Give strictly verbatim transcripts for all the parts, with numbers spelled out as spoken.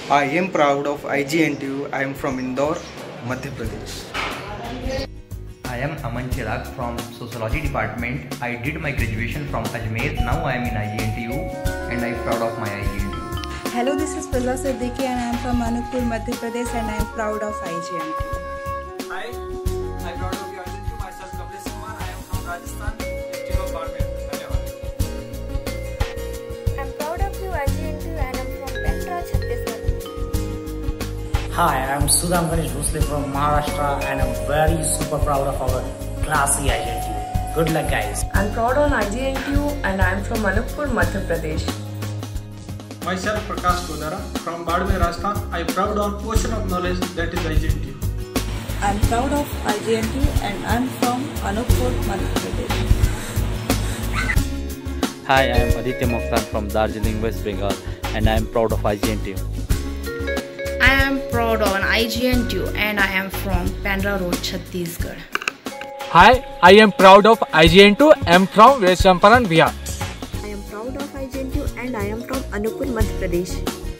I am proud of I G N T U. I am from Indore, Madhya Pradesh. I am Aman Chirag from Sociology Department. I did my graduation from Ajmer. Now I am in I G N T U and I am proud of my I G N T U. Hello, this is Fazla Siddiqui and I am from Anupur, Madhya Pradesh and I am proud of I G N T U. Hi, I am proud of your I G N T U. Myself Kamlesh Kumar. I am from Rajasthan, district of Barmer. I am proud of you I G N T U and I am from Bandra, Chhattisgarh. Hi, I am Sudham Ganesh Bhosle from Maharashtra and I am very super proud of our classy I G N T U. Good luck guys. I am proud on I G N T U and I am from Anupur, Madhya Pradesh. Myself Prakash Kodara from Barmer, Rajasthan. I am proud of ocean of knowledge that is I G N T U. I am proud of I G N T U and I am from Anupur, Madhya Pradesh. Hi, I am Aditya Mokhtar from Darjeeling, West Bengal and I am proud of I G N T U. I am proud on I G N T U and I am from Bandra Road, Chhattisgarh. Hi, I am proud of I G N T U. I am from West Champaran, Bihar. I am proud of I G N T U and I am from Anupur, Madhya Pradesh.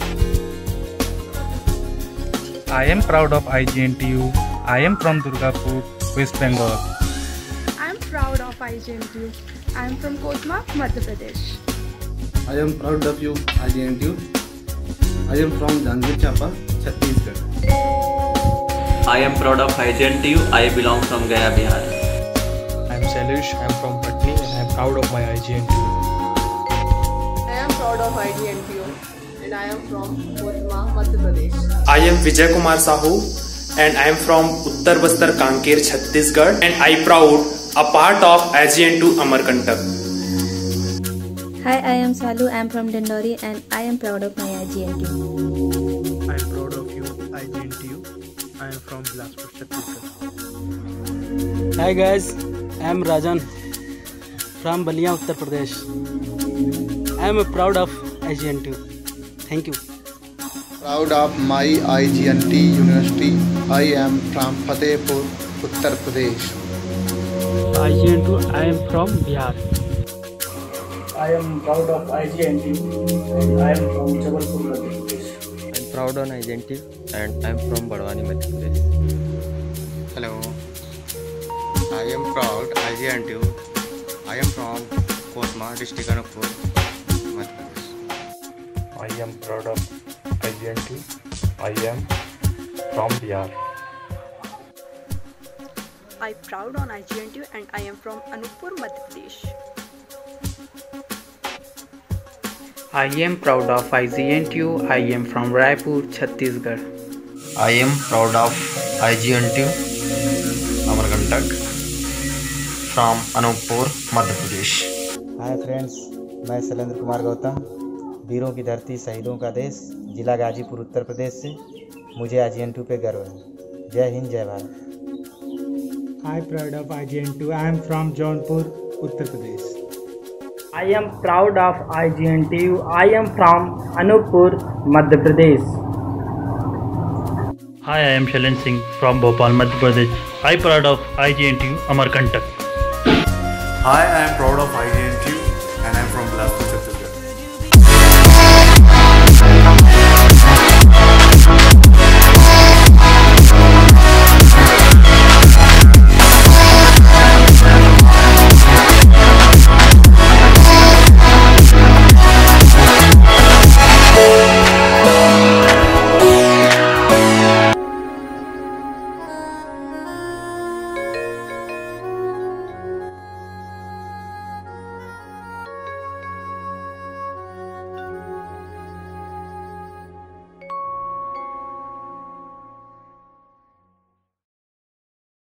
I am proud of I G N T U. I am from Durgapur, West Bengal. I am proud of I G N T U. I am from Kotma, Madhya Pradesh. I am proud of you, I G N T U. I am from Jangir Chapa, Chhattisgarh. I am proud of I G N T U. I belong from Gaya, Bihar. I am Sailesh. I am from Patni and I am proud of my I G N T U. I am proud of I G N T U and I am from Kotma, Madhya Pradesh. I am Vijay Kumar Sahu and I am from Uttar Bastar, Kanker, Chhattisgarh and I am proud a part of I G N T U Amarkantak. Hi, I am Salu. I am from Dindori and I am proud of my I G N T U. I am proud of you, I G N T U. I am from Bilaspur, Chhattisgarh. Hi guys, I am Rajan from Balia, Uttar Pradesh. I am proud of I G N T U. Thank you. Proud of my I G N T University. I am from Fatehpur, Uttar Pradesh. I G N T U. I am from Bihar. I am proud of I G N T and I am from Jabalpur, Madhya Pradesh. I am proud on I G N T and I am from Badwani, Madhya Pradesh. Hello, I am proud I G N T U. I am from Kotma, district Anupur, Madhya Pradesh. I am proud of I G N T. I am from Bihar. I am proud on I G N T U and I am from Anupur, Madhya Pradesh. I am proud of I G N T U. I am from Raipur, Chhattisgarh. I am proud of I G N T U, Amarkantak, from Anupur, Madhya Pradesh. Hi friends, मैं शैलेंद्र कुमार गौतम, वीरों की धरती शहीदों का देश, जिला गाजीपुर उत्तर प्रदेश से मुझे I G N T U पे गर्व है। जय हिंद, जय Bharat. I am proud of I G N T U. I am from Jaunpur, Uttar Pradesh. I am proud of I G N T U. I am from Anupur, Madhya Pradesh. Hi, I am Shailen Singh from Bhopal, Madhya Pradesh. I am proud of I G N T U, Amarkantak. Hi, I am proud of I G N T U.